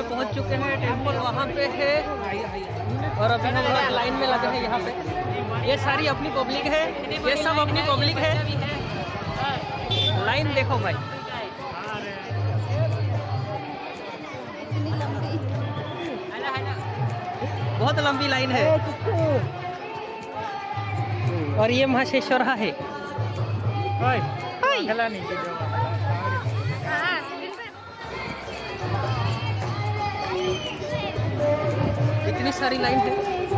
पे पहुंच चुके हैं। टेम्पल वहाँ पे है और अभी हम लोग लाइन में लगे हैं यहाँ पे। ये सारी अपनी पब्लिक है, ये सब अपनी पब्लिक है। लाइन देखो भाई, बहुत लंबी लाइन है। और ये महाशेश्वरा है। इतनी सारी लाइन है।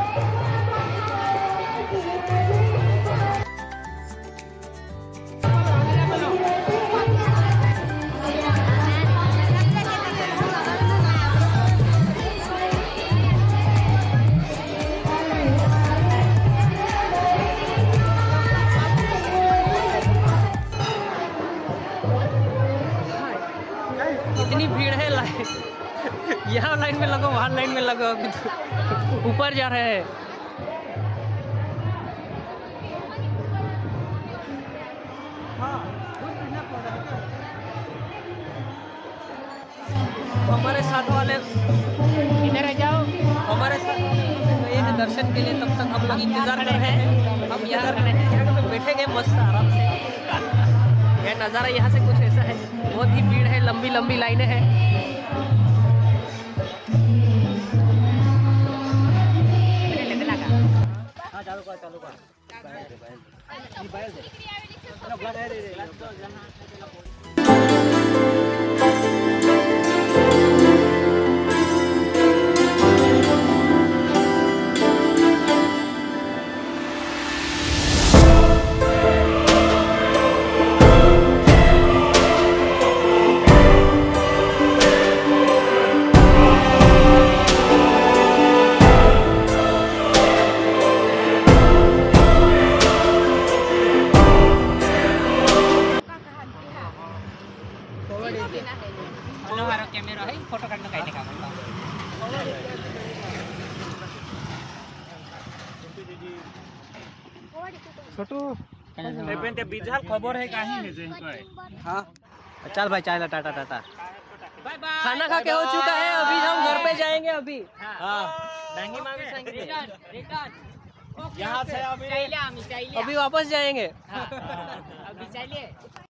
इतनी भीड़ है, लाइन यहाँ लाइन में लगो, वहाँ लाइन में लगो, अभी तो ऊपर जा रहे हैं। हमारे साथ वाले इधर आ जाओ, हमारे साथ ये है दर्शन के लिए। तब तक हम लोग इंतजार कर रहे हैं। हम यहाँ बैठेंगे मस्त आराम से। यह नज़ारा यहाँ से कुछ ऐसा है, बहुत ही भीड़ है, लंबी लंबी लाइनें हैं। कैमरा है, फोटो काटने का काम छोटू बिजल खबर है कहीं है जे हां। चल भाई, चाय ला, टाटा टाटा, बाय बाय। खाना खा के हो चुका है, अभी हम घर पे जाएंगे। अभी हां डांगी मामी संगे यहाँ से अभी वापस जाएंगे। अभी चाहिए